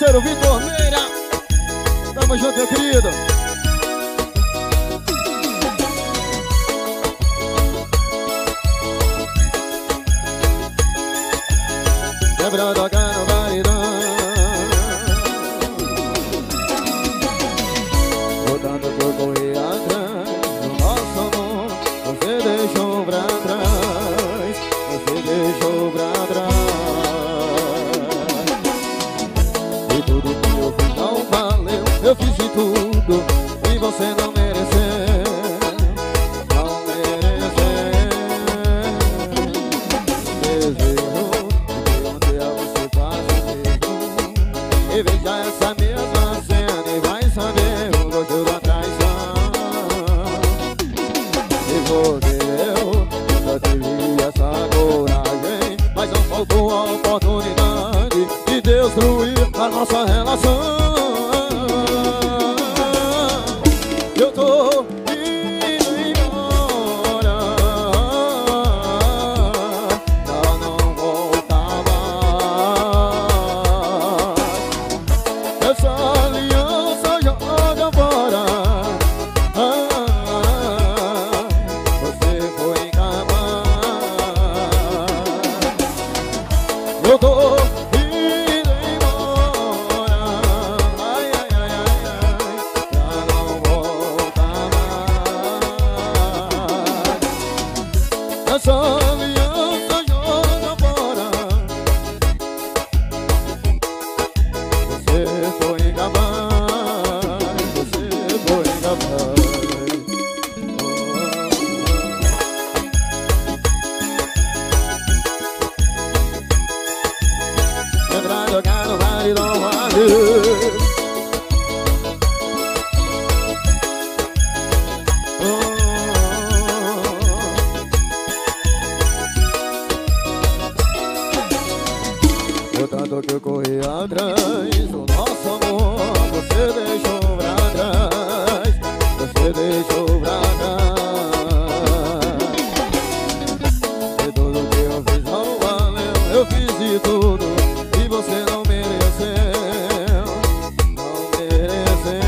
parceiro Vitor Meira. Tamo junto, meu querido. Quebrando a cara no varidão, voltando que eu corri atrás do nosso amor. Você deixou pra trás, você deixou pra trás. E tudo que eu fiz não valeu. Eu fiz de tudo e você não mereceu. Não mereceu. Desejo e veja essa mesma cena e vai saber o gosto da traição. E fodeu, nunca tive essa coragem, mas não faltou a oportunidade de destruir a nossa relação. Eu tô indo embora, pra não voltar mais. Essa aliança joga fora. Você foi incapaz. Eu tô indo embora. Ai, ai, ai, ai, ai, pra não voltar mais. Essa aliança joga fora. Você foi incapaz, você foi incapaz. Lembrar de jogar no vale do vale. O tanto que eu corri atrás do nosso amor, você deixou pra trás, você deixou pra trás. E tudo que eu fiz não valeu. Eu fiz de tudo e você não mereceu. Não mereceu.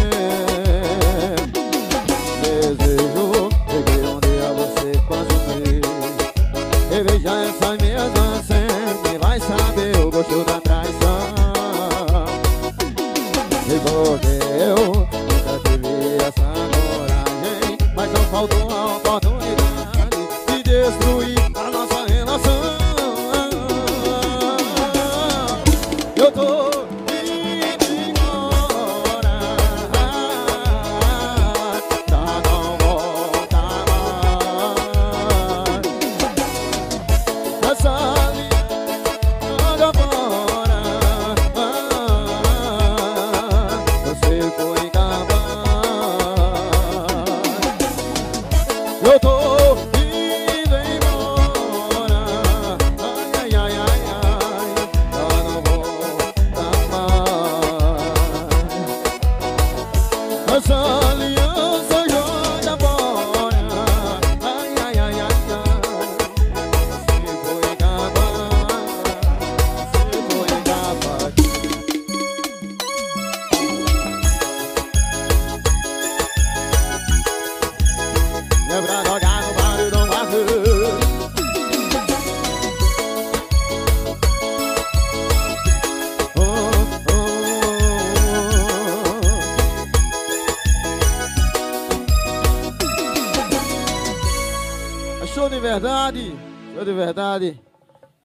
Desejo que um dia você quase fez. E veja essa mesma cena e vai saber o gosto da traição. E fodeu, nunca tive essa coragem, mas não faltou a oportunidade de destruir a nossa relação. Eu tô indo embora, pra não voltar mais. Essa joga fora. Você foi incapaz. Eu tô indo embora. Ai, ai, ai, ai, ai, pra não voltar mais. Essa aliança joga fora. Ai, ai, ai, ai, ai. Você foi incapaz. Você foi incapaz. Lembra jogar no vale do vazio. Show de verdade, show de verdade.